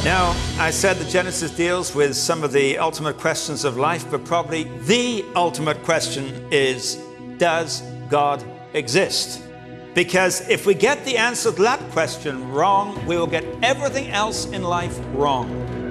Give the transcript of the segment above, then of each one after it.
Now, I said that Genesis deals with some of the ultimate questions of life, but probably the ultimate question is, does God exist? Because if we get the answer to that question wrong, we will get everything else in life wrong.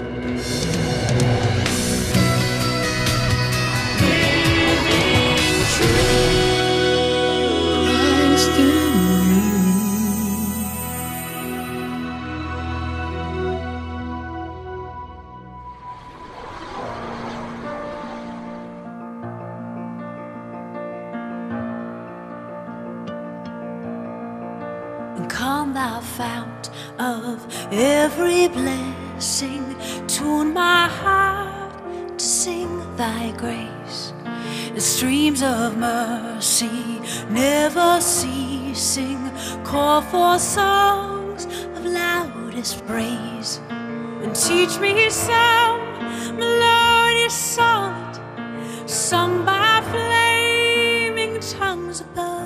Come thou fount of every blessing, tune my heart to sing thy grace. The streams of mercy never ceasing, call for songs of loudest praise. And teach me some melodious sonnet, sung by flaming tongues above.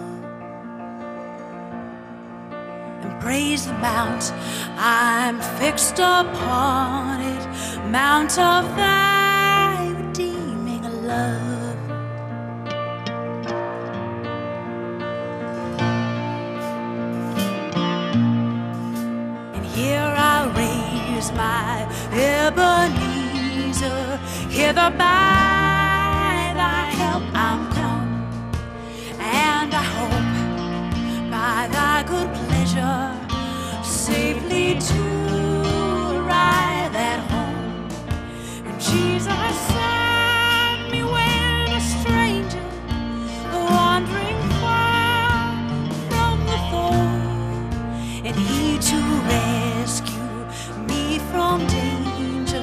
Praise the mount, I'm fixed upon it, mount of thy redeeming love. And here I raise my Ebenezer, hither by thy help I'm come, and I hope by thy good pleasure safely to arrive at home. And Jesus sent me when a stranger, wandering far from the fold, and he to rescue me from danger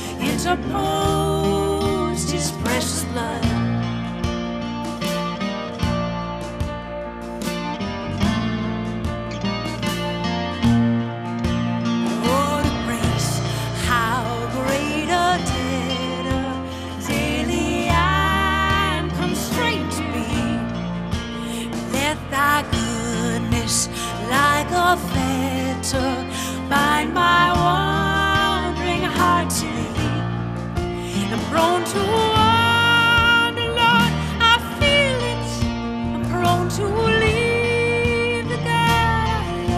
interposed his precious blood. Like a fetter, bind my wandering heart to thee. I'm prone to wander, Lord, I feel it. I'm prone to leave the God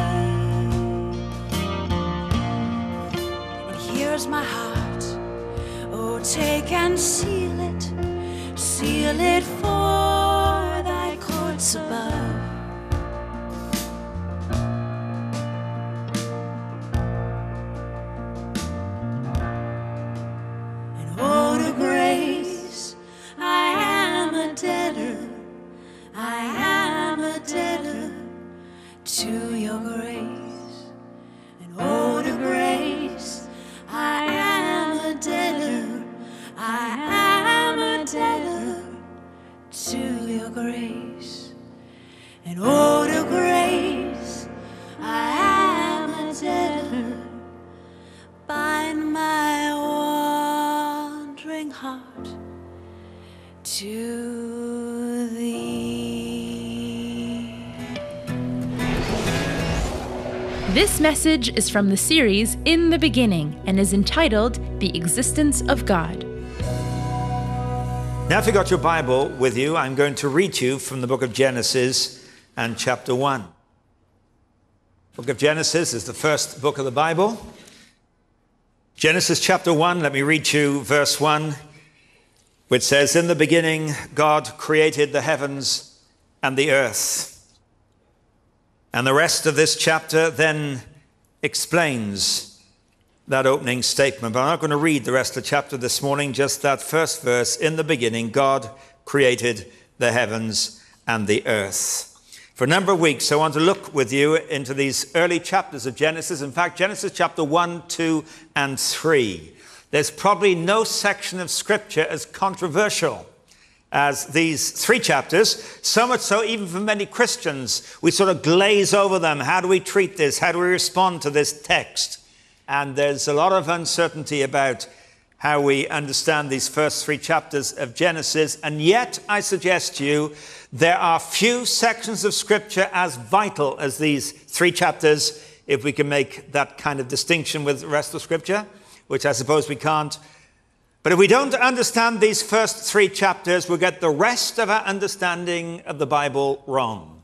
I love. And here's my heart, oh, take and seal it for thy courts above. To your grace, and oh, the grace, I am a debtor, I am a debtor to your grace, and oh, the grace, I am a debtor, bind my wandering heart to thee. This message is from the series In the Beginning and is entitled The Existence of God. Now, if you've got your Bible with you, I'm going to read to you from the book of Genesis and chapter 1. The book of Genesis is the first book of the Bible. Genesis chapter 1, let me read to you verse 1, which says, "In the beginning, God created the heavens and the earth." And the rest of this chapter then explains that opening statement. But I'm not going to read the rest of the chapter this morning, just that first verse. In the beginning, God created the heavens and the earth. For a number of weeks, I want to look with you into these early chapters of Genesis. In fact, Genesis chapter 1, 2, and 3. There's probably no section of Scripture as controversial as these three chapters, so much so even for many Christians, we sort of glaze over them. How do we treat this? How do we respond to this text? And there's a lot of uncertainty about how we understand these first three chapters of Genesis. And yet, I suggest to you, there are few sections of Scripture as vital as these three chapters if we can make that kind of distinction with the rest of Scripture, which I suppose we can't. But if we don't understand these first 3 chapters, we'll get the rest of our understanding of the Bible wrong.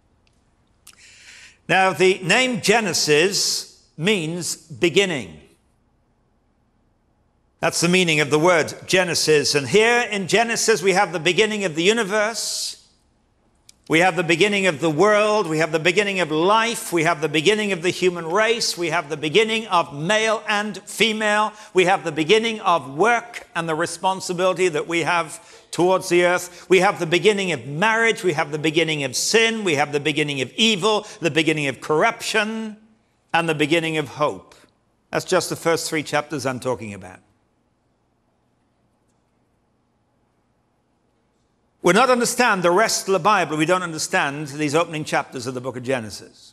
Now, the name Genesis means beginning. That's the meaning of the word Genesis. And here in Genesis, we have the beginning of the universe. We have the beginning of the world. We have the beginning of life. We have the beginning of the human race. We have the beginning of male and female. We have the beginning of work and the responsibility that we have towards the earth. We have the beginning of marriage. We have the beginning of sin. We have the beginning of evil, the beginning of corruption, and the beginning of hope. That's just the first 3 chapters I'm talking about. We'll not understand the rest of the Bible. We don't understand these opening chapters of the book of Genesis.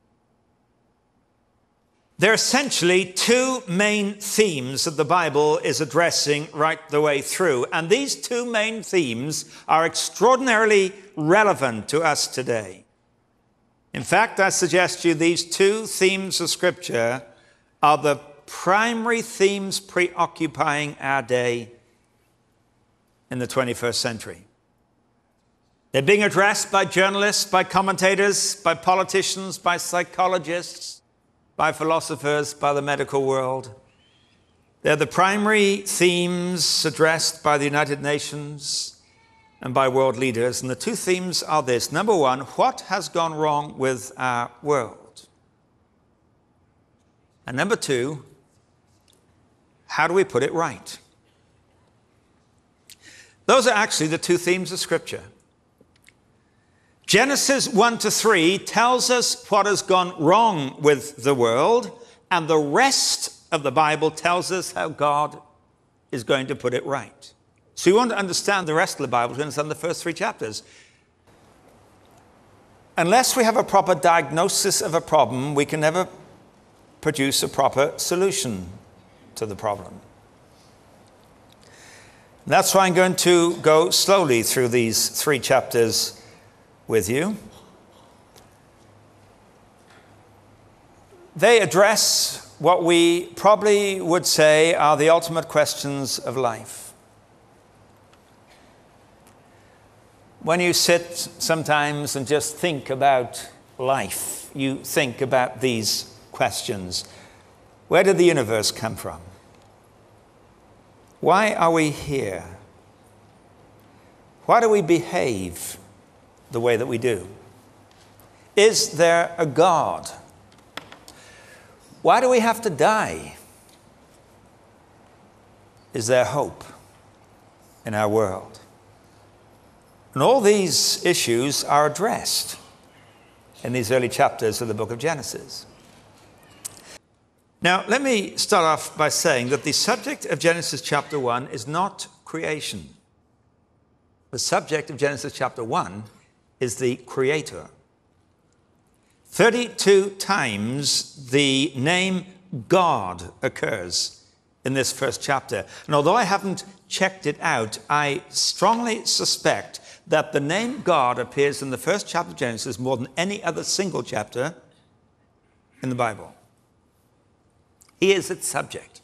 There are essentially 2 main themes that the Bible is addressing right the way through. And these 2 main themes are extraordinarily relevant to us today. In fact, I suggest to you these 2 themes of Scripture are the primary themes preoccupying our day in the 21st century. They're being addressed by journalists, by commentators, by politicians, by psychologists, by philosophers, by the medical world. They're the primary themes addressed by the United Nations and by world leaders. And the 2 themes are this. Number 1, what has gone wrong with our world? And number 2, how do we put it right? Those are actually the 2 themes of Scripture. Genesis 1 to 3 tells us what has gone wrong with the world, and the rest of the Bible tells us how God is going to put it right. So you want to understand the rest of the Bible, to understand the first 3 chapters. Unless we have a proper diagnosis of a problem, we can never produce a proper solution to the problem. And that's why I'm going to go slowly through these 3 chapters with you. They address what we probably would say are the ultimate questions of life. When you sit sometimes and just think about life, you think about these questions. Where did the universe come from? Why are we here? Why do we behave the way that we do? Is there a God? Why do we have to die? Is there hope in our world? And all these issues are addressed in these early chapters of the book of Genesis. Now, let me start off by saying that the subject of Genesis chapter 1 is not creation. The subject of Genesis chapter 1 is the Creator. 32 times the name God occurs in this first chapter. And although I haven't checked it out, I strongly suspect that the name God appears in the first chapter of Genesis more than any other single chapter in the Bible. He is its subject.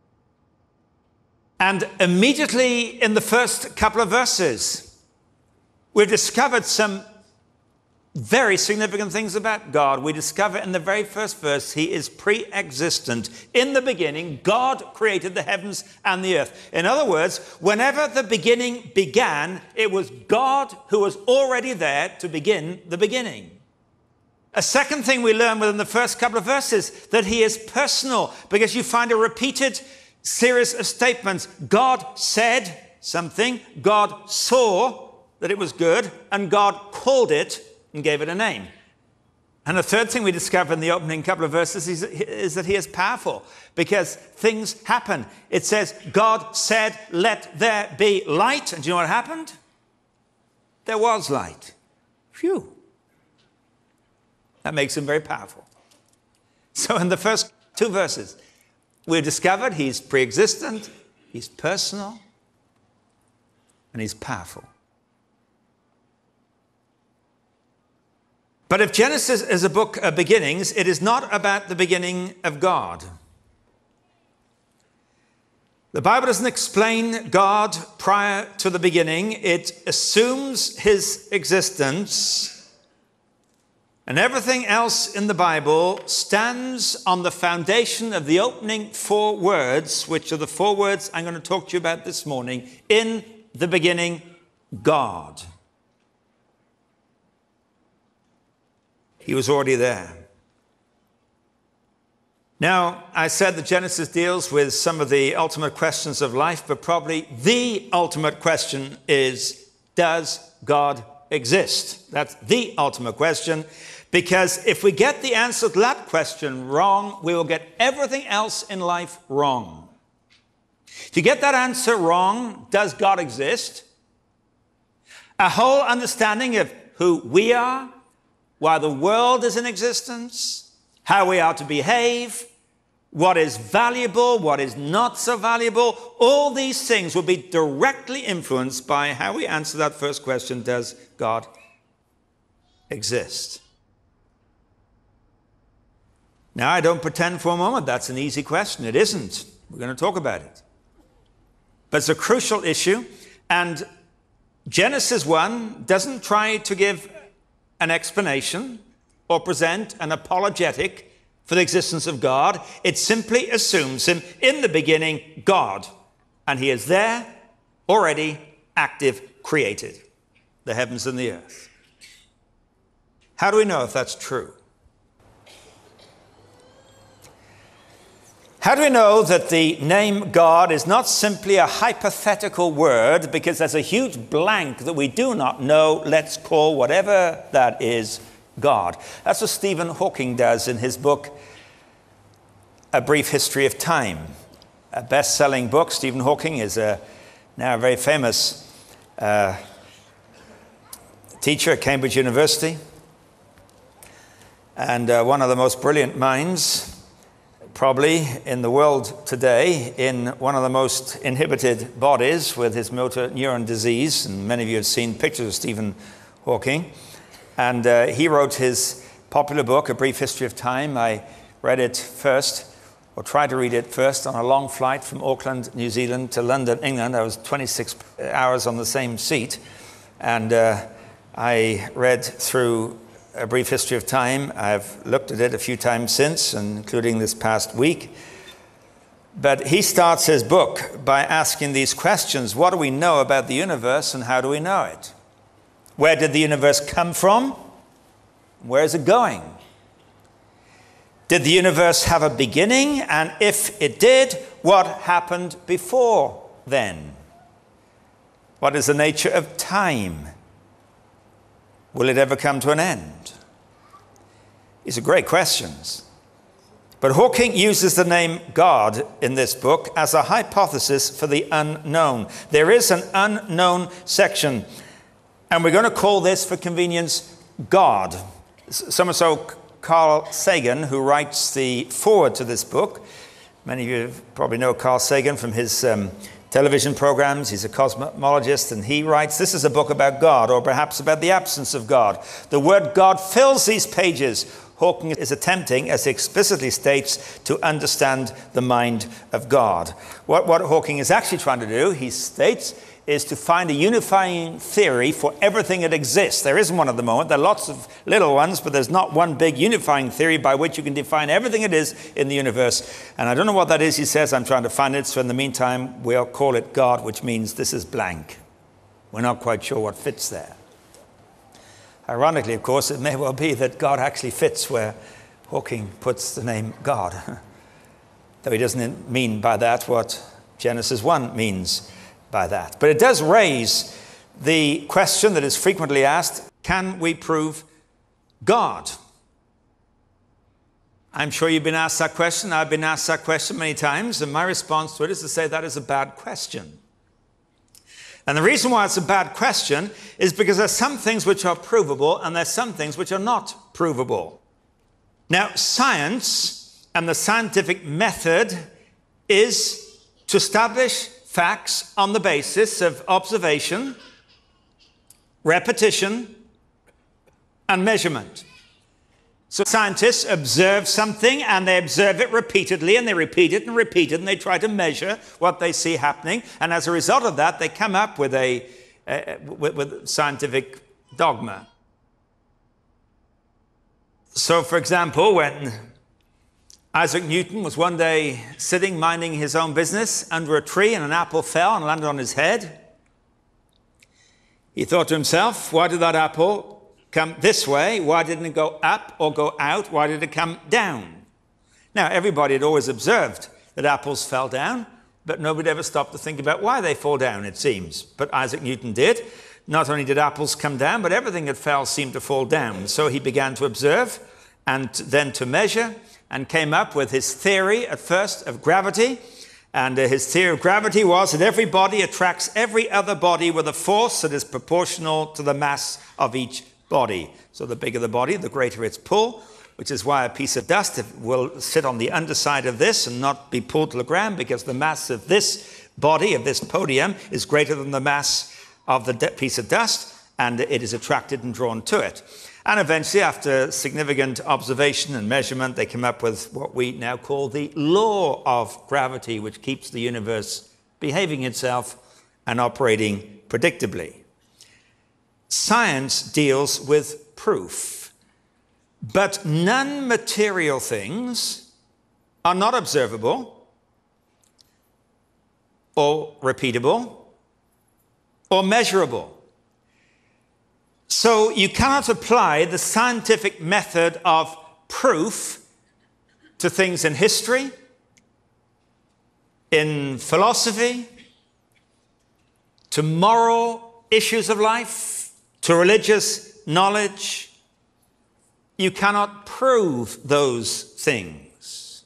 And immediately in the first couple of verses, we've discovered some very significant things about God. We discover in the very first verse, he is pre-existent. In the beginning, God created the heavens and the earth. In other words, whenever the beginning began, it was God who was already there to begin the beginning. A second thing we learn within the first couple of verses, that he is personal, because you find a repeated series of statements. God said something, God saw that it was good, and God called it and gave it a name. And the third thing we discover in the opening couple of verses is that he is powerful, because things happen. It says, God said, let there be light. And do you know what happened? There was light. Phew. That makes him very powerful. So in the first 2 verses, we've discovered he's pre-existent, he's personal, and he's powerful. But if Genesis is a book of beginnings, it is not about the beginning of God. The Bible doesn't explain God prior to the beginning. It assumes his existence. And everything else in the Bible stands on the foundation of the opening 4 words, which are the 4 words I'm going to talk to you about this morning. In the beginning, God. He was already there. Now, I said that Genesis deals with some of the ultimate questions of life, but probably the ultimate question is, does God exist? That's the ultimate question, because if we get the answer to that question wrong, we will get everything else in life wrong. If you get that answer wrong, does God exist? A whole understanding of who we are, why the world is in existence, how we are to behave, what is valuable, what is not so valuable, all these things will be directly influenced by how we answer that first question, does God exist? Now, I don't pretend for a moment that's an easy question. It isn't. We're going to talk about it. But it's a crucial issue, and Genesis 1 doesn't try to give an explanation or present an apologetic for the existence of God. It simply assumes him in the beginning, God. And he is there, already, active, created, the heavens and the earth. How do we know if that's true? How do we know that the name God is not simply a hypothetical word because there's a huge blank that we do not know? Let's call whatever that is God. That's what Stephen Hawking does in his book, A Brief History of Time. A best-selling book. Stephen Hawking is now a very famous teacher at Cambridge University and one of the most brilliant minds probably in the world today, in one of the most inhibited bodies with his motor neuron disease. And many of you have seen pictures of Stephen Hawking. And he wrote his popular book, A Brief History of Time. I read it first, or tried to read it first, on a long flight from Auckland, New Zealand to London, England. I was 26 hours on the same seat. And I read through A Brief History of Time. I've looked at it a few times since, including this past week. But he starts his book by asking these questions. What do we know about the universe, and how do we know it? Where did the universe come from? Where is it going? Did the universe have a beginning? And if it did, what happened before then? What is the nature of time? Will it ever come to an end? These are great questions. But Hawking uses the name God in this book as a hypothesis for the unknown. There is an unknown section, and we're going to call this, for convenience, God. So Carl Sagan, who writes the foreword to this book. Many of you probably know Carl Sagan from his television programs. He's a cosmologist, and he writes, this is a book about God, or perhaps about the absence of God. The word God fills these pages. Hawking is attempting, as he explicitly states, to understand the mind of God. What Hawking is actually trying to do, he states, is to find a unifying theory for everything that exists. There isn't one at the moment. There are lots of little ones, but there's not one big unifying theory by which you can define everything it is in the universe. And I don't know what that is, he says. I'm trying to find it. So in the meantime, we'll call it God, which means this is blank. We're not quite sure what fits there. Ironically, of course, it may well be that God actually fits where Hawking puts the name God. Though he doesn't mean by that what Genesis 1 means by that. But it does raise the question that is frequently asked, can we prove God? I'm sure you've been asked that question. I've been asked that question many times, and my response to it is to say that is a bad question. And the reason why it's a bad question is because there's some things which are provable and there's some things which are not provable. Now, science and the scientific method is to establish facts on the basis of observation, repetition, and measurement. So scientists observe something, and they observe it repeatedly, and they repeat it and repeat it, and they try to measure what they see happening. And as a result of that, they come up with with scientific dogma. So, for example, when Isaac Newton was one day sitting, minding his own business under a tree, and an apple fell and landed on his head, he thought to himself, why did that apple come this way? Why didn't it go up or go out? Why did it come down? Now, everybody had always observed that apples fell down, but nobody ever stopped to think about why they fall down, it seems. But Isaac Newton did. Not only did apples come down, but everything that fell seemed to fall down. So he began to observe and then to measure, and came up with his theory at first of gravity. And his theory of gravity was that every body attracts every other body with a force that is proportional to the mass of each body. So the bigger the body, the greater its pull, which is why a piece of dust will sit on the underside of this and not be pulled to the ground, because the mass of this body, of this podium, is greater than the mass of the piece of dust, and it is attracted and drawn to it. And eventually, after significant observation and measurement, they come up with what we now call the law of gravity, which keeps the universe behaving itself and operating predictably. Science deals with proof, but non-material things are not observable or repeatable or measurable. So you cannot apply the scientific method of proof to things in history, in philosophy, to moral issues of life, to religious knowledge. You cannot prove those things.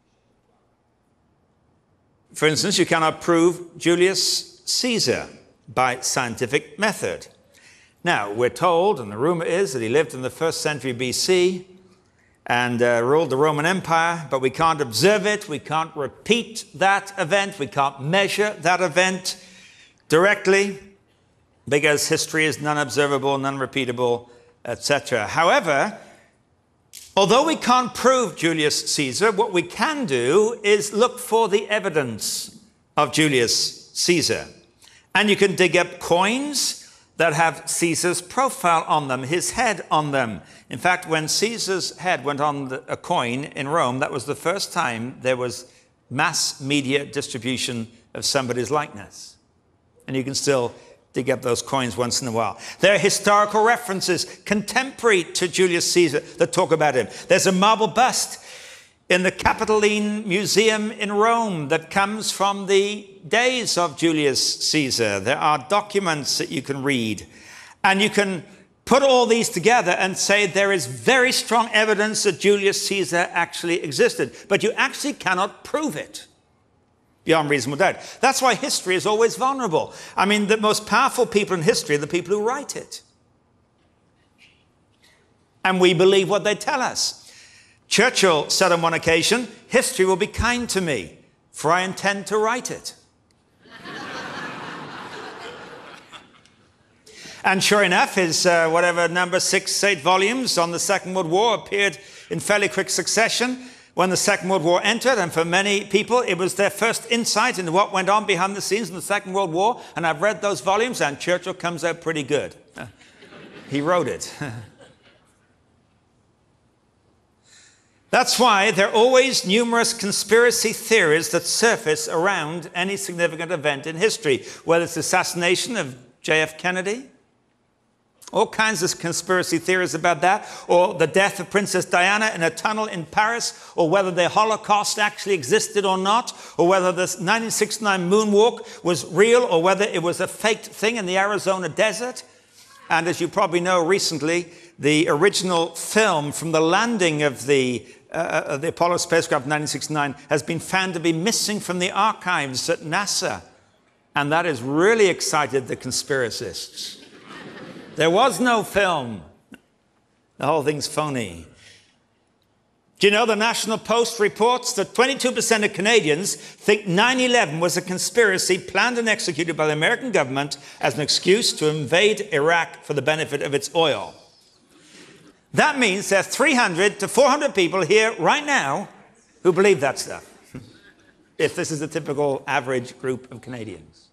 For instance, you cannot prove Julius Caesar by scientific method. Now, we're told, and the rumor is, that he lived in the 1st century BC and ruled the Roman Empire, but we can't observe it, we can't repeat that event, we can't measure that event directly, because history is non-observable, non-repeatable, etc. However, although we can't prove Julius Caesar, what we can do is look for the evidence of Julius Caesar. And you can dig up coins that have Caesar's profile on them, his head on them. In fact, when Caesar's head went on a coin in Rome, that was the first time there was mass media distribution of somebody's likeness. And you can still dig up those coins once in a while. There are historical references contemporary to Julius Caesar that talk about him. There's a marble bust in the Capitoline Museum in Rome that comes from the days of Julius Caesar. There are documents that you can read, and you can put all these together and say there is very strong evidence that Julius Caesar actually existed, but you actually cannot prove it beyond reasonable doubt. That's why history is always vulnerable. I mean, the most powerful people in history are the people who write it. And we believe what they tell us. Churchill said on one occasion, "History will be kind to me, for I intend to write it." And sure enough, his number 6, 8 volumes on the Second World War appeared in fairly quick succession when the Second World War entered, and for many people it was their first insight into what went on behind the scenes in the Second World War. And I've read those volumes, and Churchill comes out pretty good. He wrote it. That's why there are always numerous conspiracy theories that surface around any significant event in history, whether it's the assassination of J.F. Kennedy, all kinds of conspiracy theories about that, or the death of Princess Diana in a tunnel in Paris, or whether the Holocaust actually existed or not, or whether the 1969 moonwalk was real, or whether it was a faked thing in the Arizona desert. And as you probably know, recently, the original film from the landing of the Apollo spacecraft in 1969 has been found to be missing from the archives at NASA. And that has really excited the conspiracists. There was no film. The whole thing's phony. Do you know the National Post reports that 22% of Canadians think 9/11 was a conspiracy planned and executed by the American government as an excuse to invade Iraq for the benefit of its oil? That means there are 300 to 400 people here right now who believe that stuff. If this is a typical average group of Canadians.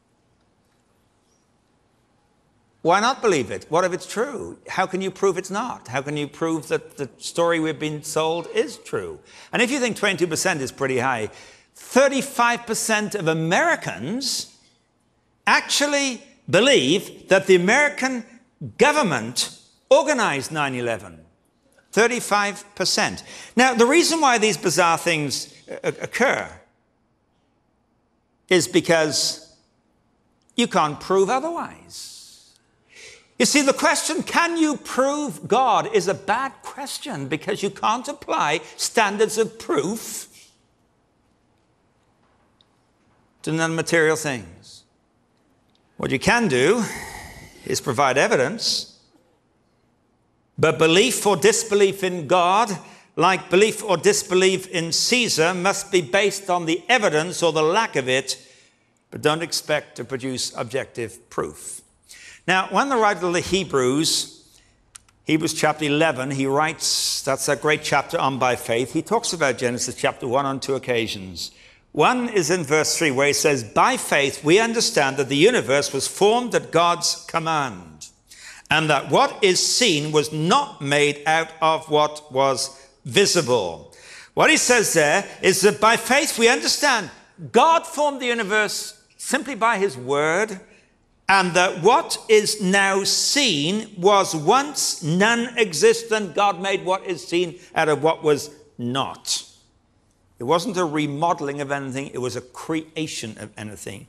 Why not believe it? What if it's true? How can you prove it's not? How can you prove that the story we've been sold is true? And if you think 22% is pretty high, 35% of Americans actually believe that the American government organized 9/11. 35%. Now, the reason why these bizarre things occur is because you can't prove otherwise. You see, the question, can you prove God, is a bad question because you can't apply standards of proof to non-material things. What you can do is provide evidence, but belief or disbelief in God, like belief or disbelief in Caesar, must be based on the evidence or the lack of it, but don't expect to produce objective proof. Now, when the writer of the Hebrews chapter 11, he writes, that's a great chapter on by faith. He talks about Genesis chapter 1 on two occasions. One is in verse 3 where he says, by faith we understand that the universe was formed at God's command, and that what is seen was not made out of what was visible. What he says there is that by faith we understand God formed the universe simply by his word, and that what is now seen was once non-existent. God made what is seen out of what was not. It wasn't a remodeling of anything, it was a creation of anything.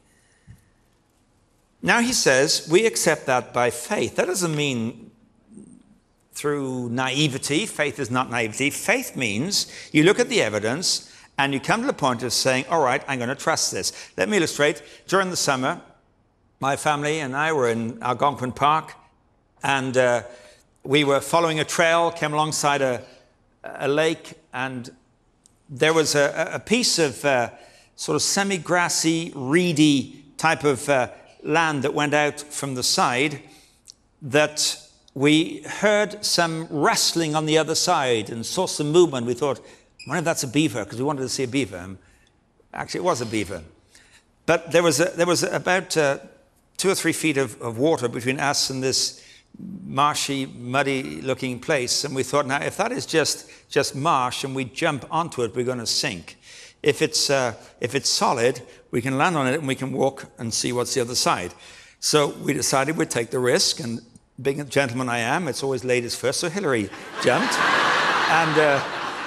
Now he says, we accept that by faith. That doesn't mean through naivety. Faith is not naivety. Faith means you look at the evidence and you come to the point of saying, all right, I'm going to trust this. Let me illustrate. During the summer, my family and I were in Algonquin Park, and we were following a trail, came alongside a lake, and there was a piece of sort of semi-grassy, reedy type of land that went out from the side that we heard some rustling on the other side and saw some movement. We thought, I wonder if that's a beaver, because we wanted to see a beaver. Actually, it was a beaver. But there was about 2 or 3 feet of water between us and this marshy, muddy-looking place. And we thought, now, if that is just marsh and we jump onto it, we're going to sink. If it's solid, we can land on it and we can walk and see what's the other side. So we decided we'd take the risk. And being a gentleman I am, it's always ladies first. So Hillary jumped. And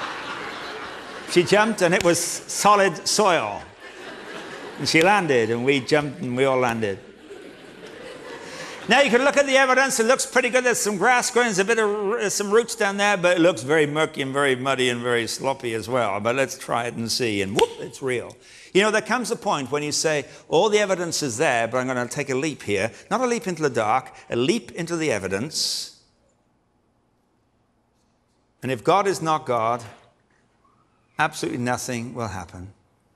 she jumped, and it was solid soil. And she landed, and we jumped, and we all landed. Now you can look at the evidence. It looks pretty good. There's some grass growing. There's a bit of some roots down there, but it looks very murky and very muddy and very sloppy as well. But let's try it and see. And whoop, it's real. You know, there comes a point when you say, all the evidence is there, but I'm going to take a leap here. Not a leap into the dark, a leap into the evidence. And if God is not God, absolutely nothing will happen.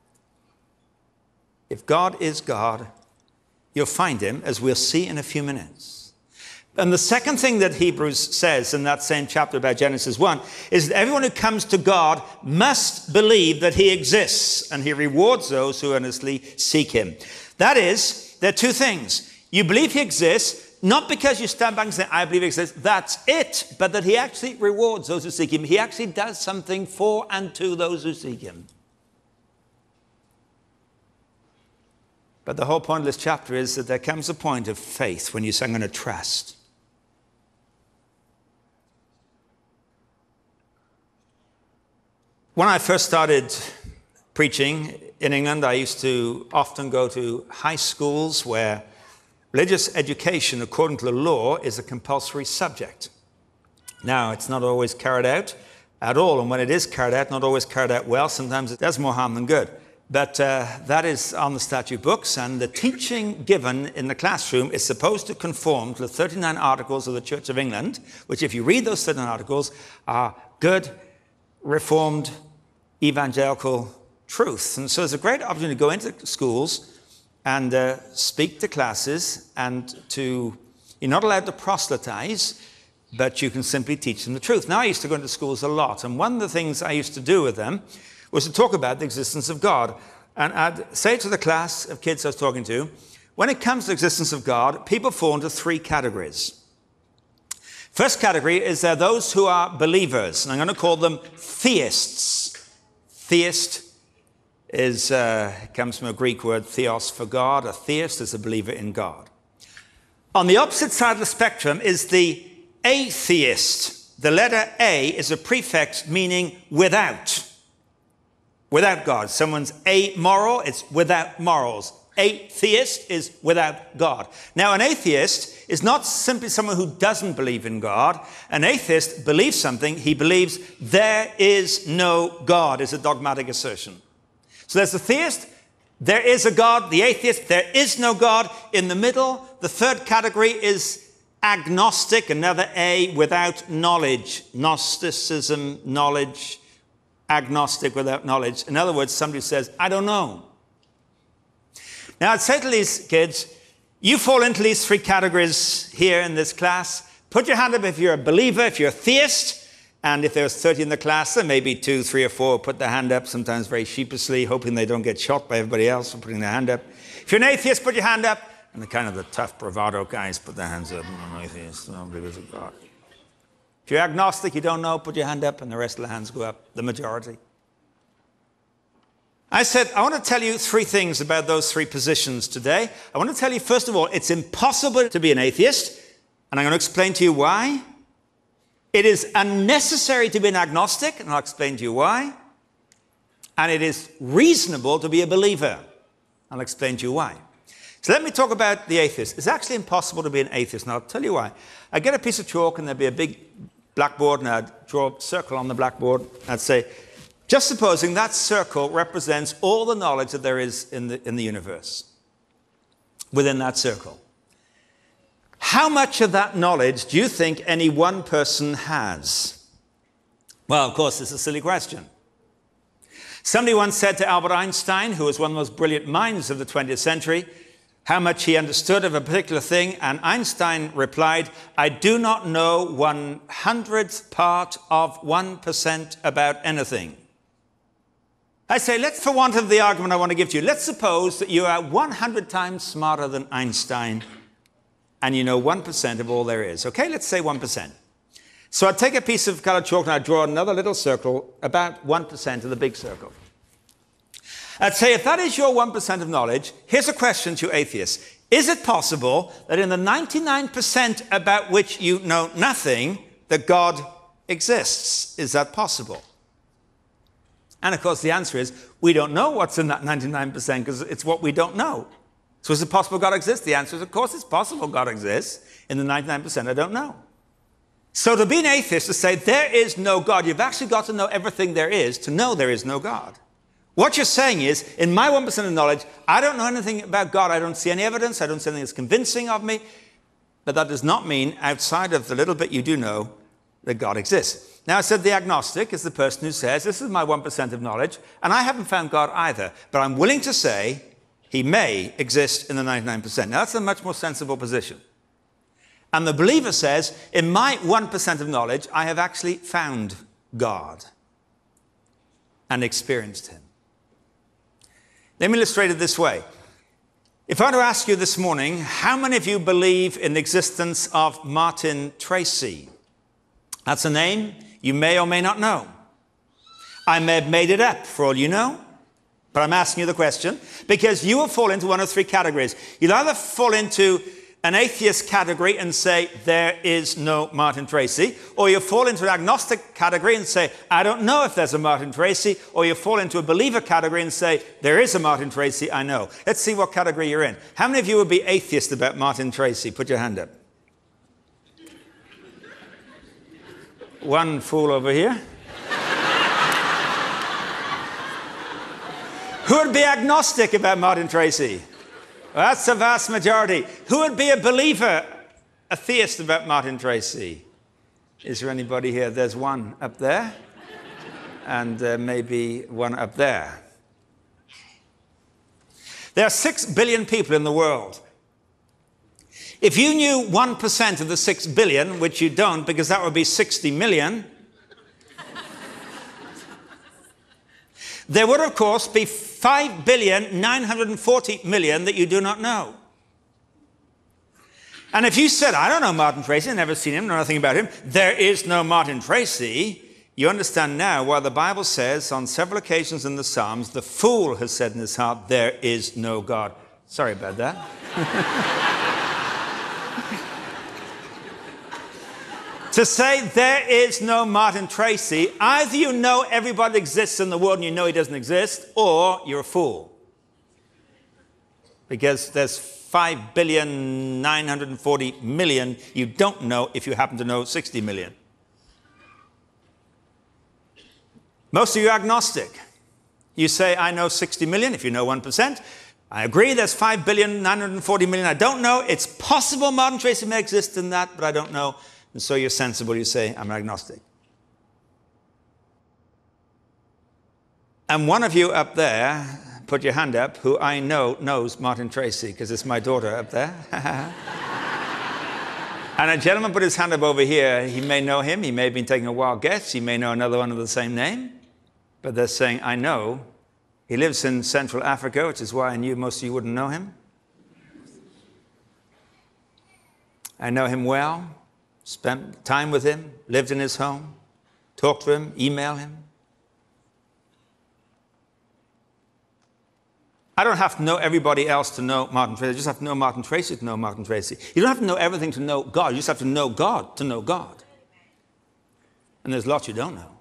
If God is God, you'll find him, as we'll see in a few minutes. And the second thing that Hebrews says in that same chapter about Genesis 1 is that everyone who comes to God must believe that he exists, and he rewards those who earnestly seek him. That is, there are two things. You believe he exists, not because you stand back and say, I believe he exists, that's it, but that he actually rewards those who seek him. He actually does something for and to those who seek him. But the whole point of this chapter is that there comes a point of faith when you say, I'm going to trust. When I first started preaching in England, I used to often go to high schools where religious education, according to the law, is a compulsory subject. Now, it's not always carried out at all, and when it is carried out, not always carried out well. Sometimes it does more harm than good. But that is on the statute books, and the teaching given in the classroom is supposed to conform to the 39 Articles of the Church of England, which, if you read those 39 Articles, are good, reformed, evangelical truth. And so there's a great opportunity to go into schools and speak to classes, and you're not allowed to proselytize. but you can simply teach them the truth. Now, I used to go into schools a lot, and one of the things I used to do with them was to talk about the existence of God. And I'd say to the class of kids I was talking to, when it comes to the existence of God, people fall into three categories. First category is there those who are believers, and I'm going to call them theists. Theist comes from a Greek word, theos, for God. A theist is a believer in God. On the opposite side of the spectrum is the atheist. The letter A is a prefix meaning without. Without God. Someone's amoral, it's without morals. Atheist is without God. Now, an atheist is not simply someone who doesn't believe in God. An atheist believes something. He believes there is no God, is a dogmatic assertion. So there's the theist, there is a God. The atheist, there is no God. In the middle, the third category is agnostic, another A, without knowledge. Gnosticism, knowledge, agnostic, without knowledge. In other words, somebody says, I don't know. Now, I'd say to these kids, you fall into these three categories here in this class. Put your hand up if you're a believer, if you're a theist. And if there's 30 in the class, there may be 2, 3, or 4 put their hand up, sometimes very sheepishly, hoping they don't get shot by everybody else for putting their hand up. If you're an atheist, put your hand up. And the kind of the tough bravado guys put their hands up. I'm an atheist, I don't believe in God. If you're agnostic, you don't know, put your hand up, and the rest of the hands go up, the majority. I said, I want to tell you 3 things about those 3 positions today. I want to tell you, first of all, it's impossible to be an atheist, and I'm going to explain to you why. It is unnecessary to be an agnostic, and I'll explain to you why. And it is reasonable to be a believer. I'll explain to you why. So let me talk about the atheist. It's actually impossible to be an atheist, and I'll tell you why. I'd get a piece of chalk, and there'd be a big blackboard, and I'd draw a circle on the blackboard. I'd say, just supposing that circle represents all the knowledge that there is in the universe, within that circle. How much of that knowledge do you think any one person has? Well, of course, it's a silly question. Somebody once said to Albert Einstein, who was one of the most brilliant minds of the 20th century, how much he understood of a particular thing, and Einstein replied, I do not know 100th part of 1% about anything. I say, let's, for want of the argument I want to give to you, let's suppose that you are 100 times smarter than Einstein, and you know 1% of all there is. Okay, let's say 1%. So I'd take a piece of colored chalk and I'd draw another little circle, about 1% of the big circle. I'd say, if that is your 1% of knowledge, here's a question to atheists. Is it possible that in the 99% about which you know nothing, that God exists? Is that possible? And of course, the answer is, we don't know what's in that 99% because it's what we don't know. So is it possible God exists? The answer is, of course, it's possible God exists. In the 99%, I don't know. So to be an atheist, to say there is no God, you've actually got to know everything there is to know there is no God. What you're saying is, in my 1% of knowledge, I don't know anything about God. I don't see any evidence. I don't see anything that's convincing of me. But that does not mean, outside of the little bit you do know, that God exists. Now, I said the agnostic is the person who says, this is my 1% of knowledge, and I haven't found God either. But I'm willing to say he may exist in the 99%. Now, that's a much more sensible position. And the believer says, in my 1% of knowledge, I have actually found God and experienced him. Let me illustrate it this way. If I were to ask you this morning, how many of you believe in the existence of Martin Tracy? That's a name you may or may not know. I may have made it up, for all you know. But I'm asking you the question because you will fall into one of 3 categories. You'll either fall into an atheist category and say, there is no Martin Tracy, or you fall into an agnostic category and say, I don't know if there's a Martin Tracy, or you fall into a believer category and say, there is a Martin Tracy, I know. Let's see what category you're in. How many of you would be atheist about Martin Tracy? Put your hand up. One fool over here. Who would be agnostic about Martin Tracy? Well, that's the vast majority. Who would be a believer, a theist about Martin Tracy? Is there anybody here? There's one up there, and maybe one up there. There are 6 billion people in the world. If you knew 1% of the 6 billion, which you don't because that would be 60 million, there would, of course, be 5,940,000,000 that you do not know. And if you said, I don't know Martin Tracy, I've never seen him, know nothing about him, there is no Martin Tracy, you understand now why the Bible says on several occasions in the Psalms, the fool has said in his heart, there is no God. Sorry about that. To say there is no Martin Tracy, either you know everybody exists in the world and you know he doesn't exist, or you're a fool. Because there's 5,940,000,000 you don't know if you happen to know 60 million. Most of you are agnostic. You say, I know 60 million, if you know 1%. I agree, there's 5,940,000,000 I don't know. It's possible Martin Tracy may exist in that, but I don't know. And so you're sensible, you say, I'm agnostic. And one of you up there, put your hand up, who I know knows Martin Tracy, because it's my daughter up there. And a gentleman put his hand up over here. He may know him. He may have been taking a wild guess. He may know another one of the same name. But they're saying, I know. He lives in Central Africa, which is why I knew most of you wouldn't know him. I know him well. Spent time with him. Lived in his home. Talked to him. Email him. I don't have to know everybody else to know Martin Tracy. I just have to know Martin Tracy to know Martin Tracy. You don't have to know everything to know God. You just have to know God to know God. And there's lots you don't know.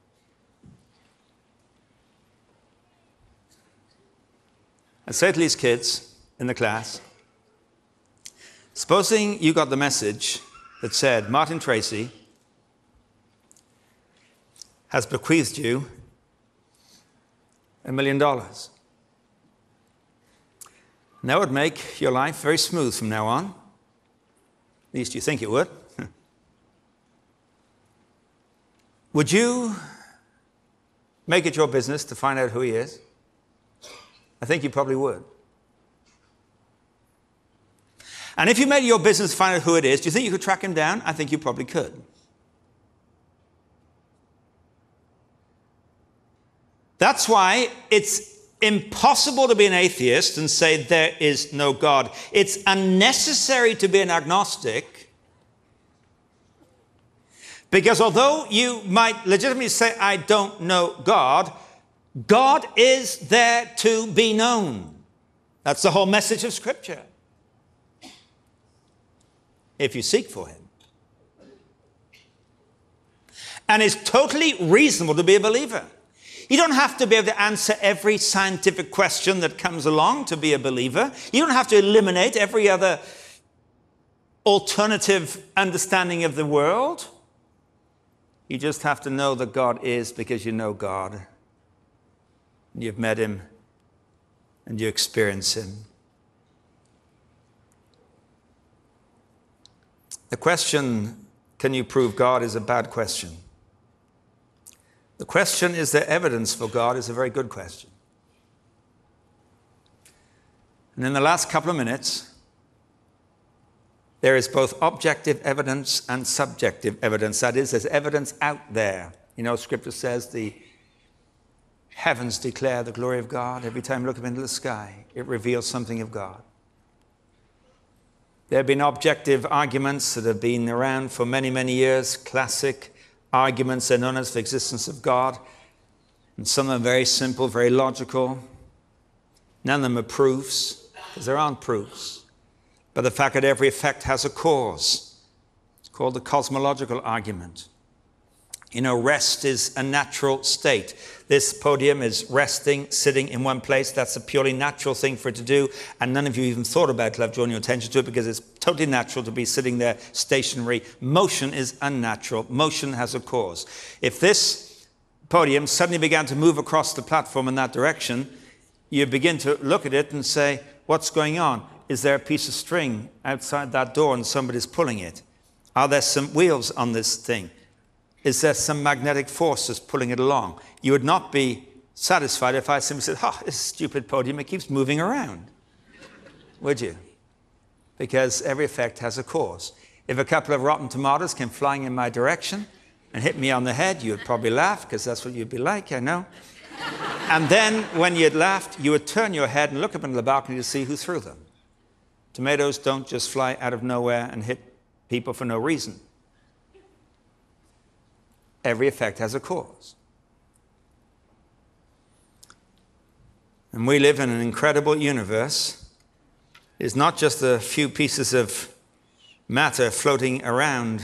I say to these kids in the class, supposing you got the message that said Martin Tracy has bequeathed you $1 million. And that would make your life very smooth from now on. At least you think it would. Would you make it your business to find out who he is? I think you probably would. And if you made it your business to find out who it is, do you think you could track him down? I think you probably could. That's why it's impossible to be an atheist and say there is no God. It's unnecessary to be an agnostic, because although you might legitimately say, I don't know God, God is there to be known. That's the whole message of Scripture. If you seek for him. And it's totally reasonable to be a believer. You don't have to be able to answer every scientific question that comes along to be a believer. You don't have to eliminate every other alternative understanding of the world. You just have to know that God is, because you know God. You've met him and you experience him. The question, can you prove God, is a bad question. The question, is there evidence for God, is a very good question. And in the last couple of minutes, there is both objective evidence and subjective evidence. That is, there's evidence out there. You know, Scripture says the heavens declare the glory of God. Every time you look up into the sky, it reveals something of God. There have been objective arguments that have been around for many, many years. Classic arguments are known as the existence of God. And some of them are very simple, very logical. None of them are proofs, because there aren't proofs. But the fact that every effect has a cause. It's called the cosmological argument. You know, rest is a natural state. This podium is resting, sitting in one place. That's a purely natural thing for it to do. And none of you even thought about it till I've drawn your attention to it, because it's totally natural to be sitting there stationary. Motion is unnatural. Motion has a cause. If this podium suddenly began to move across the platform in that direction, you begin to look at it and say, what's going on? Is there a piece of string outside that door and somebody's pulling it? Are there some wheels on this thing? Is there some magnetic forces pulling it along? You would not be satisfied if I simply said, this stupid podium, it keeps moving around. Would you? because every effect has a cause. If a couple of rotten tomatoes came flying in my direction and hit me on the head, you would probably laugh, because that's what you'd be like, I know. And then when you'd laughed, you would turn your head and look up into the balcony to see who threw them. Tomatoes don't just fly out of nowhere and hit people for no reason. Every effect has a cause. And we live in an incredible universe. It's not just a few pieces of matter floating around,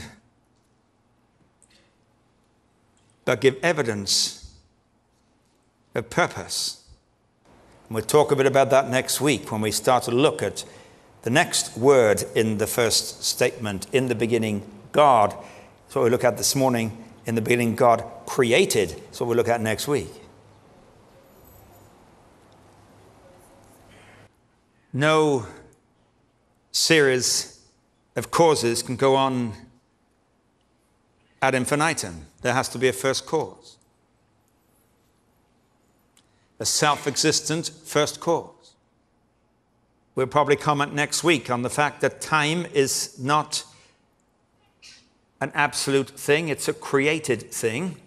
but give evidence of purpose. And we'll talk a bit about that next week when we start to look at the next word in the first statement. In the beginning, God. That's what we look at this morning. In the beginning, God created. That's what we'll look at next week. No series of causes can go on ad infinitum. There has to be a first cause. A self-existent first cause. We'll probably comment next week on the fact that time is not an absolute thing, it's a created thing.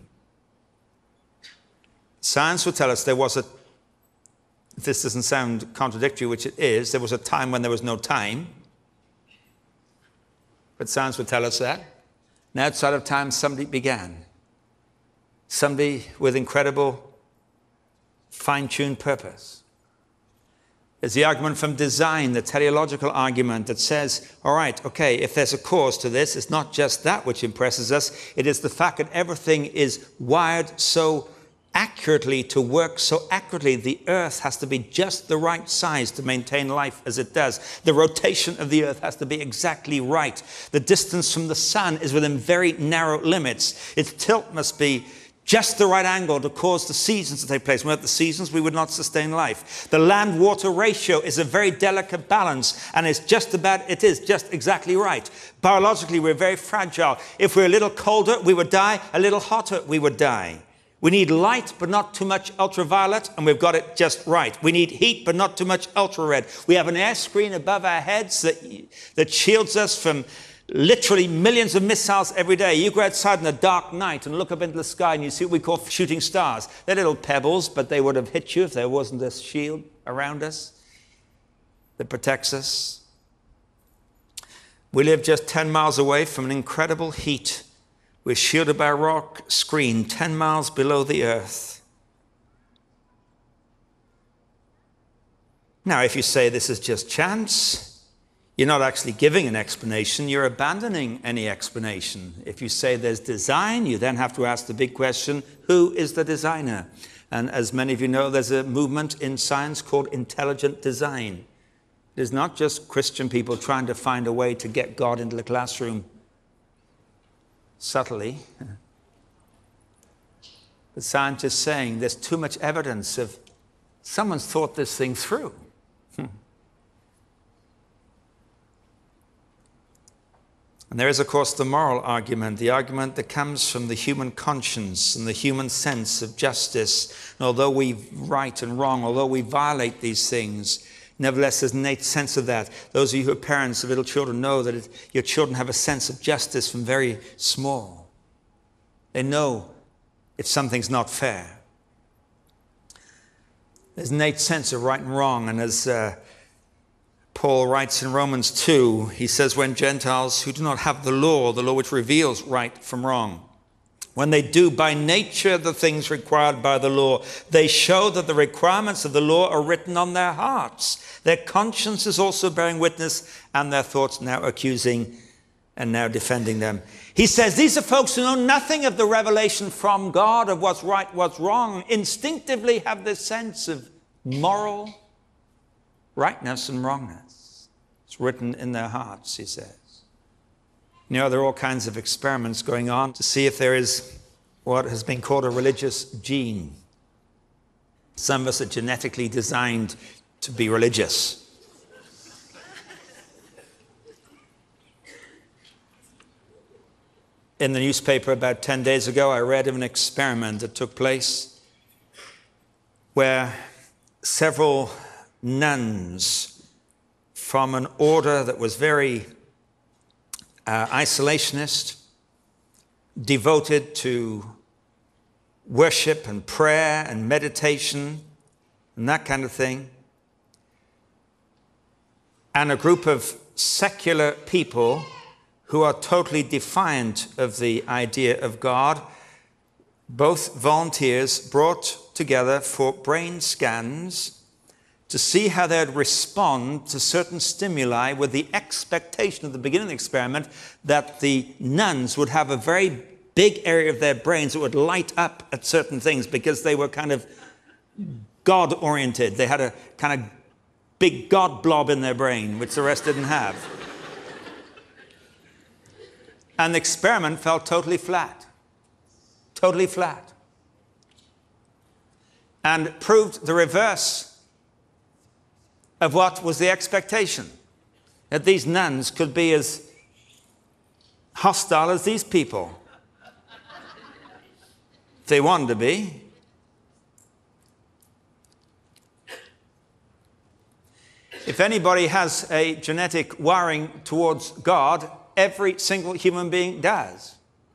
Science will tell us there was a, if this doesn't sound contradictory, which it is, there was a time when there was no time. But science will tell us that. And outside of time, somebody began. Somebody with incredible fine-tuned purpose. There's the argument from design, the teleological argument that says, all right, okay, if there's a cause to this, it's not just that which impresses us, it is the fact that everything is wired so accurately to work so accurately. The earth has to be just the right size to maintain life as it does. The rotation of the earth has to be exactly right. The distance from the sun is within very narrow limits. Its tilt must be just the right angle to cause the seasons to take place. Without the seasons, we would not sustain life. The land-water ratio is a very delicate balance, and it is just exactly right. Biologically, we're very fragile. If we're a little colder, we would die. A little hotter, we would die. We need light, but not too much ultraviolet, and we've got it just right. We need heat, but not too much ultra-red. We have an air screen above our heads that shields us from literally millions of missiles every day. You go outside in a dark night and look up into the sky and you see what we call shooting stars. They're little pebbles, but they would have hit you if there wasn't a shield around us that protects us. We live just 10 miles away from an incredible heat. We're shielded by a rock screen 10 miles below the earth. Now, if you say this is just chance, you're not actually giving an explanation, you're abandoning any explanation. If you say there's design, you then have to ask the big question, who is the designer? And as many of you know, there's a movement in science called intelligent design. It is not just Christian people trying to find a way to get God into the classroom subtly. But scientists saying there's too much evidence of someone's thought this thing through. And there is, of course, the moral argument, the argument that comes from the human conscience and the human sense of justice. And although we right and wrong, although we violate these things, nevertheless, there's an innate sense of that. Those of you who are parents of little children know that your children have a sense of justice from very small. They know if something's not fair. There's an innate sense of right and wrong, and as Paul writes in Romans 2, he says, when Gentiles who do not have the law which reveals right from wrong, when they do by nature the things required by the law, they show that the requirements of the law are written on their hearts. Their conscience is also bearing witness, and their thoughts now accusing and now defending them. He says these are folks who know nothing of the revelation from God of what's right, what's wrong, instinctively have this sense of moral rightness and wrongness. It's written in their hearts, he says. You know, there are all kinds of experiments going on to see if there is what has been called a religious gene. Some of us are genetically designed to be religious. In the newspaper about 10 days ago, I read of an experiment that took place where several nuns from an order that was very isolationist, devoted to worship and prayer and meditation and that kind of thing. And a group of secular people who are totally defiant of the idea of God, both volunteers brought together for brain scans to see how they'd respond to certain stimuli, with the expectation at the beginning of the experiment that the nuns would have a very big area of their brains that would light up at certain things because they were kind of God-oriented. They had a kind of big God blob in their brain, which the rest didn't have. And the experiment fell totally flat. Totally flat. And proved the reverse of what was the expectation, that these nuns could be as hostile as these people. If they wanted to be. If anybody has a genetic wiring towards God, every single human being does.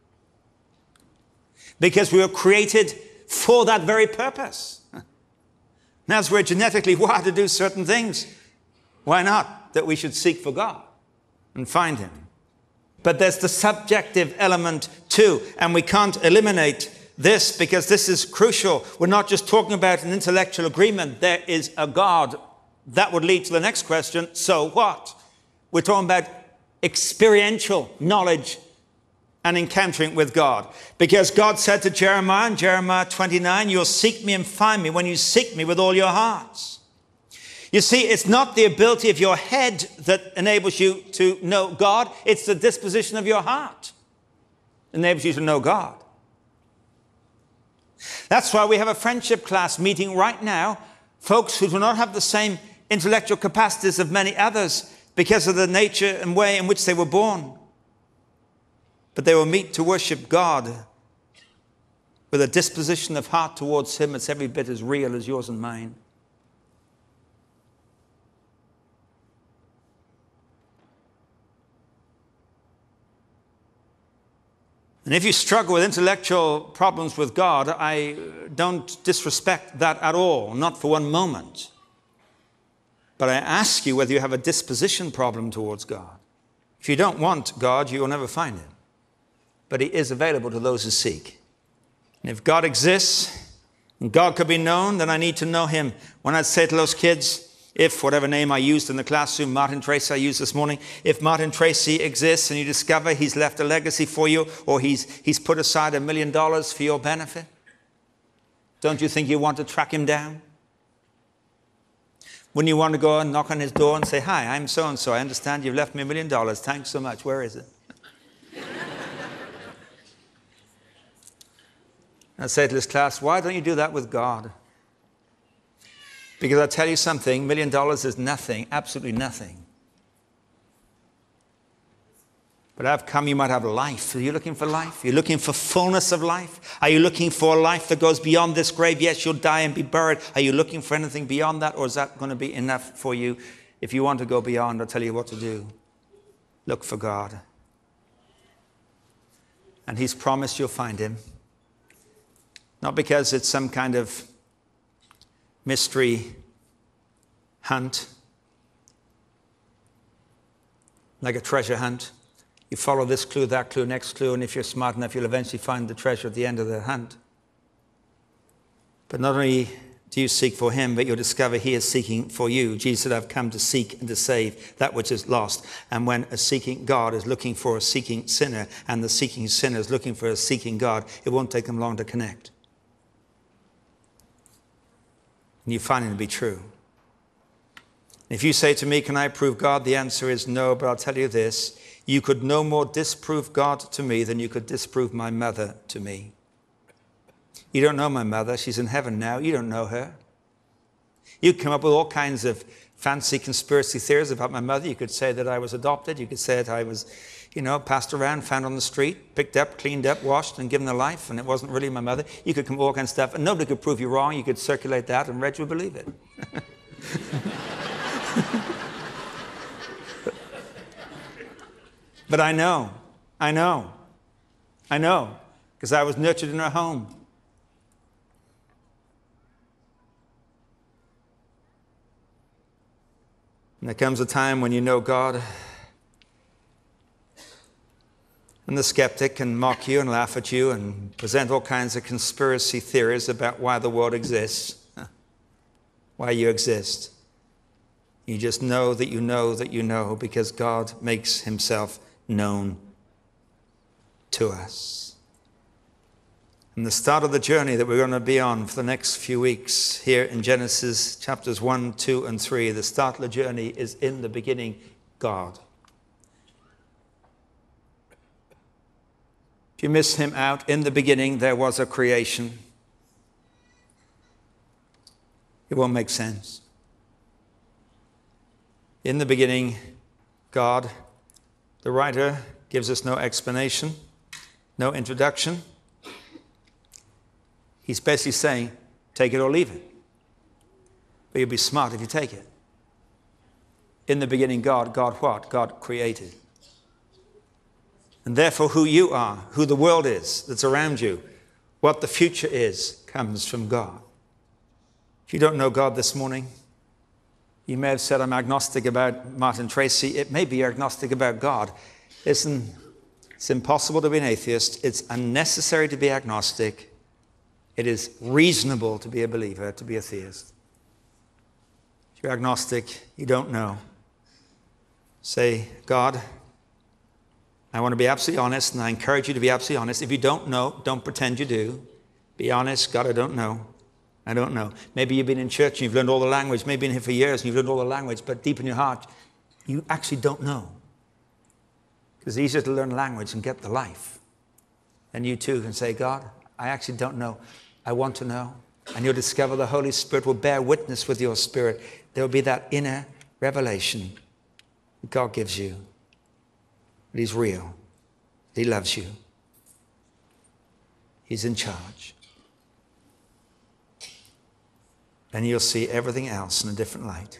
Because we were created for that very purpose. Now, as we're genetically wired to do certain things, why not that we should seek for God and find Him? But there's the subjective element too, and we can't eliminate this because this is crucial. We're not just talking about an intellectual agreement. There is a God. That would lead to the next question, so what? We're talking about experiential knowledge and encountering with God. Because God said to Jeremiah in Jeremiah 29, you'll seek me and find me when you seek me with all your hearts. You see, it's not the ability of your head that enables you to know God. It's the disposition of your heart that enables you to know God. That's why we have a friendship class meeting right now. Folks who do not have the same intellectual capacities of many others because of the nature and way in which they were born. But they will meet to worship God with a disposition of heart towards Him that's every bit as real as yours and mine. And if you struggle with intellectual problems with God, I don't disrespect that at all, not for one moment. But I ask you whether you have a disposition problem towards God. If you don't want God, you will never find Him. But He is available to those who seek. And if God exists, and God could be known, then I need to know Him. When I say to those kids, if whatever name I used in the classroom, Martin Tracy I used this morning, if Martin Tracy exists and you discover he's left a legacy for you, or he's put aside $1 million for your benefit, don't you think you want to track him down? Wouldn't you want to go and knock on his door and say, hi, I'm so-and-so. I understand you've left me $1 million. Thanks so much. Where is it? I say to this class, why don't you do that with God? Because I tell you something, $1 million is nothing, absolutely nothing. But I've come, you might have life. Are you looking for life? Are you looking for fullness of life? Are you looking for a life that goes beyond this grave? Yes, you'll die and be buried. Are you looking for anything beyond that? Or is that going to be enough for you? If you want to go beyond, I'll tell you what to do. Look for God. And He's promised you'll find Him. Not because it's some kind of mystery hunt, like a treasure hunt. You follow this clue, that clue, next clue, and if you're smart enough, you'll eventually find the treasure at the end of the hunt. But not only do you seek for Him, but you'll discover He is seeking for you. Jesus said, I've come to seek and to save that which is lost. And when a seeking God is looking for a seeking sinner, and the seeking sinner is looking for a seeking God, it won't take them long to connect. And you find it to be true. If you say to me, can I prove God? The answer is no, but I'll tell you this. You could no more disprove God to me than you could disprove my mother to me. You don't know my mother. She's in heaven now. You don't know her. You come up with all kinds of fancy conspiracy theories about my mother. You could say that I was adopted. You could say that I was, passed around, found on the street, picked up, cleaned up, washed, and given a life, and it wasn't really my mother. You could come up with all kinds of stuff, and nobody could prove you wrong. You could circulate that, and Reg would believe it. But I know, because I was nurtured in her home. And there comes a time when you know God, and the skeptic can mock you and laugh at you and present all kinds of conspiracy theories about why the world exists, why you exist. You just know that you know that you know, because God makes himself known to us. And the start of the journey that we're going to be on for the next few weeks here in Genesis chapters 1, 2, and 3, the start of the journey is in the beginning, God. If you miss him out, in the beginning there was a creation. It won't make sense. In the beginning, God, the writer gives us no explanation, no introduction. He's basically saying, take it or leave it. But you'll be smart if you take it. In the beginning, God what? God created. And therefore, who you are, who the world is that's around you, what the future is, comes from God. If you don't know God this morning, you may have said, I'm agnostic about Martin Tracy. It may be you're agnostic about God. Listen, it's impossible to be an atheist. It's unnecessary to be agnostic. It is reasonable to be a believer, to be a theist. If you're agnostic, you don't know. Say, God, I want to be absolutely honest, and I encourage you to be absolutely honest. If you don't know, don't pretend you do. Be honest. God, I don't know. I don't know. Maybe you've been in church and you've learned all the language. Maybe you've been here for years and you've learned all the language, but deep in your heart, you actually don't know. Because it's easier to learn language and get the life. And you too can say, God, I actually don't know. I want to know. And you'll discover the Holy Spirit will bear witness with your spirit. There will be that inner revelation that God gives you. That he's real. He loves you. He's in charge. And you'll see everything else in a different light.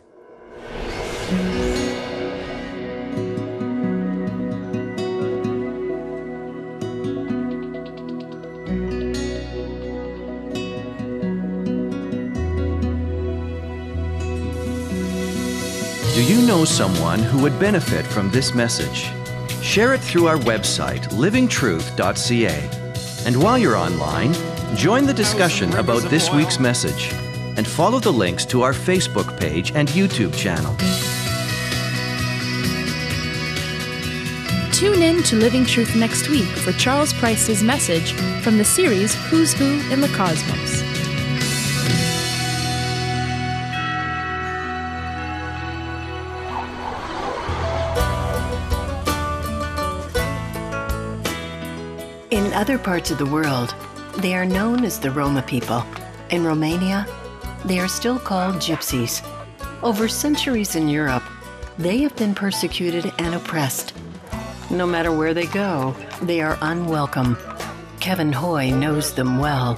Do you know someone who would benefit from this message? Share it through our website, livingtruth.ca. And while you're online, join the discussion about this week's message and follow the links to our Facebook page and YouTube channel. Tune in to Living Truth next week for Charles Price's message from the series Who's Who in the Cosmos. In other parts of the world, they are known as the Roma people. In Romania, they are still called gypsies. Over centuries in Europe, they have been persecuted and oppressed. No matter where they go, they are unwelcome. Kevin Hoy knows them well.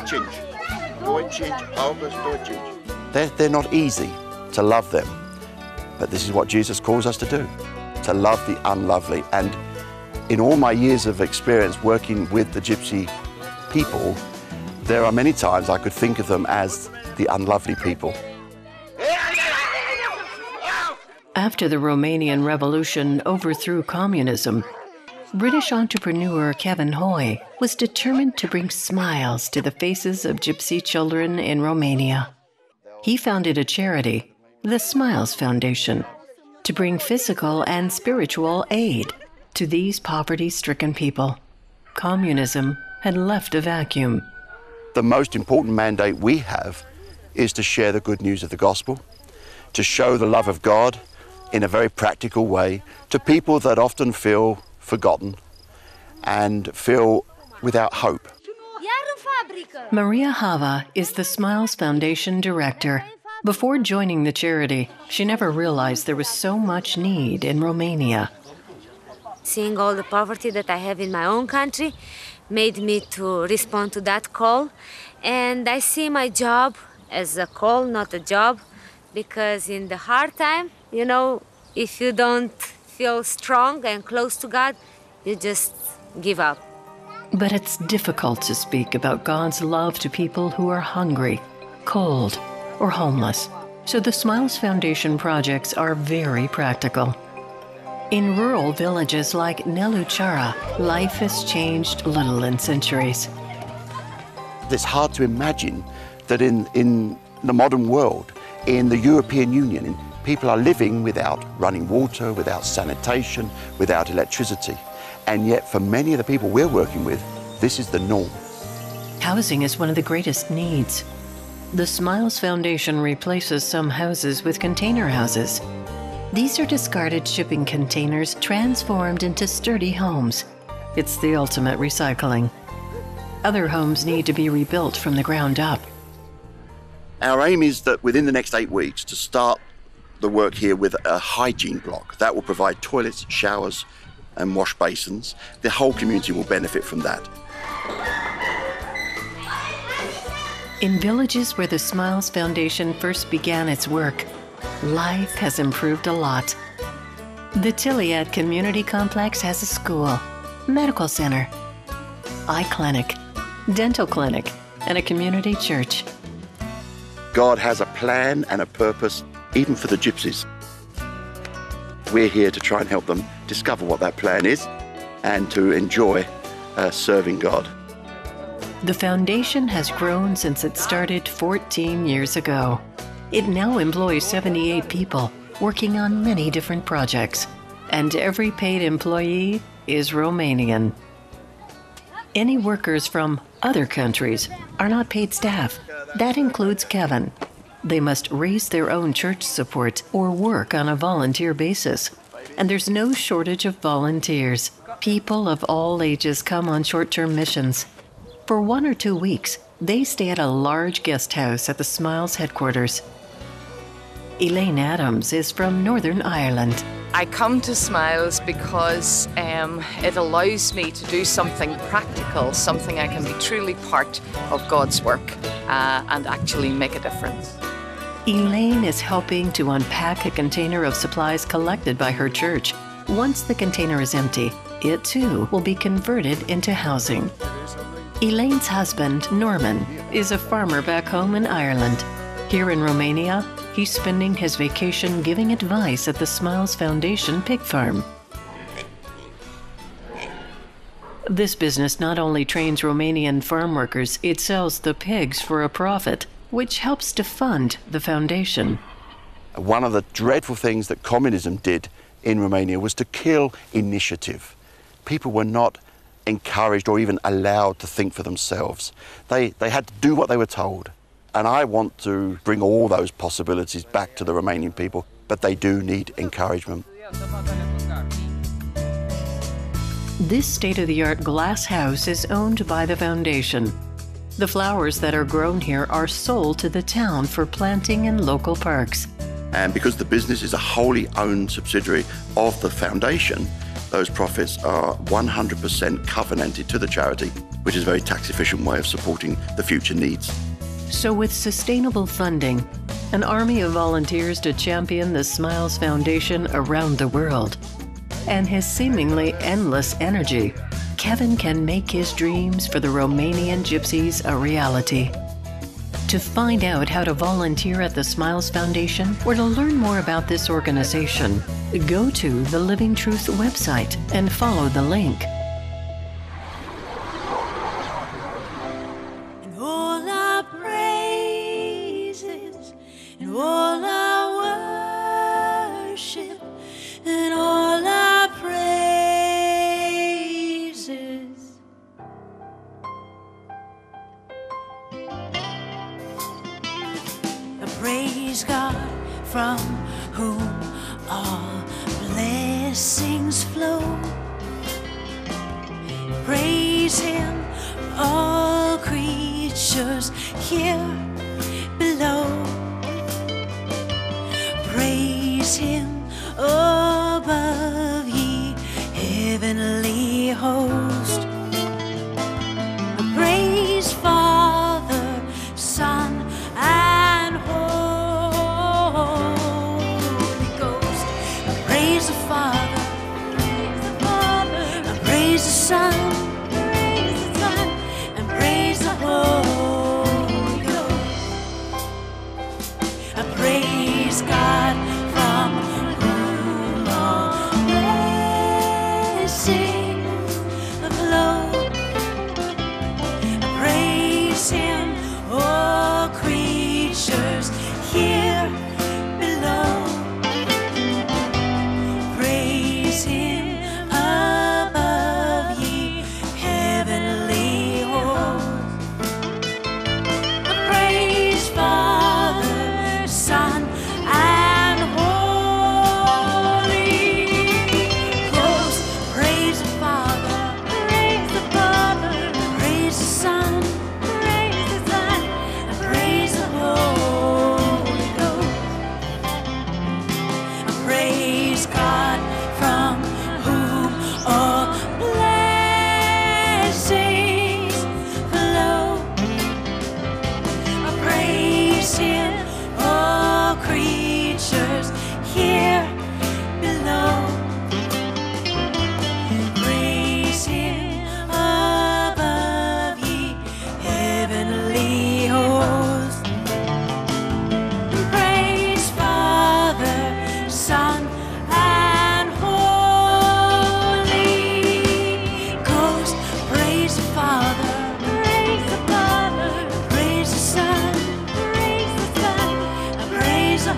They're not easy to love them, but this is what Jesus calls us to do, to love the unlovely. And in all my years of experience working with the gypsy people, there are many times I could think of them as the unlovely people. After the Romanian Revolution overthrew communism, British entrepreneur Kevin Hoy was determined to bring smiles to the faces of gypsy children in Romania. He founded a charity, the Smiles Foundation, to bring physical and spiritual aid to these poverty-stricken people. Communism had left a vacuum. The most important mandate we have is to share the good news of the gospel, to show the love of God in a very practical way to people that often feel forgotten and feel without hope. Maria Hava is the Smiles Foundation director. Before joining the charity, she never realized there was so much need in Romania. Seeing all the poverty that I have in my own country made me to respond to that call. And I see my job as a call, not a job, because in the hard time, you know, if you don't feel strong and close to God, you just give up. But it's difficult to speak about God's love to people who are hungry, cold, or homeless. So the Smiles Foundation projects are very practical. In rural villages like Neluchara, life has changed little in centuries. It's hard to imagine that in the modern world, in the European Union, people are living without running water, without sanitation, without electricity. And yet for many of the people we're working with, this is the norm. Housing is one of the greatest needs. The Smiles Foundation replaces some houses with container houses. These are discarded shipping containers transformed into sturdy homes. It's the ultimate recycling. Other homes need to be rebuilt from the ground up. Our aim is that within the next 8 weeks to start the work here with a hygiene block. That will provide toilets, showers and wash basins. The whole community will benefit from that. In villages where the Smiles Foundation first began its work, life has improved a lot. The Tiliad Community Complex has a school, medical center, eye clinic, dental clinic, and a community church. God has a plan and a purpose, even for the gypsies. We're here to try and help them discover what that plan is and to enjoy serving God. The foundation has grown since it started 14 years ago. It now employs 78 people working on many different projects, and every paid employee is Romanian. Any workers from other countries are not paid staff. That includes Kevin. They must raise their own church support or work on a volunteer basis. And there's no shortage of volunteers. People of all ages come on short-term missions. For 1 or 2 weeks, they stay at a large guest house at the Smiles headquarters. Elaine Adams is from Northern Ireland. I come to Smiles because it allows me to do something practical, something I can be truly part of God's work and actually make a difference. Elaine is helping to unpack a container of supplies collected by her church. Once the container is empty, it too will be converted into housing. Elaine's husband, Norman, is a farmer back home in Ireland. Here in Romania, he's spending his vacation giving advice at the Smiles Foundation pig farm. This business not only trains Romanian farm workers, it sells the pigs for a profit, which helps to fund the foundation. One of the dreadful things that communism did in Romania was to kill initiative. People were not encouraged or even allowed to think for themselves. They had to do what they were told. And I want to bring all those possibilities back to the Romanian people, but they do need encouragement. This state-of-the-art glass house is owned by the foundation. The flowers that are grown here are sold to the town for planting in local parks. And because the business is a wholly owned subsidiary of the foundation, those profits are 100% covenanted to the charity, which is a very tax-efficient way of supporting the future needs. So with sustainable funding, an army of volunteers to champion the Smiles Foundation around the world, and his seemingly endless energy, Kevin can make his dreams for the Romanian gypsies a reality. To find out how to volunteer at the Smiles Foundation or to learn more about this organization, go to the Living Truth website and follow the link. And all our praises, and all our worship, and all our praises. Praise God, from whom all blessings flow. Praise Him, all creatures here below. Praise Him above, ye heavenly host. Praise Father, Son, and Holy Ghost. Praise the Father,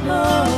Oh.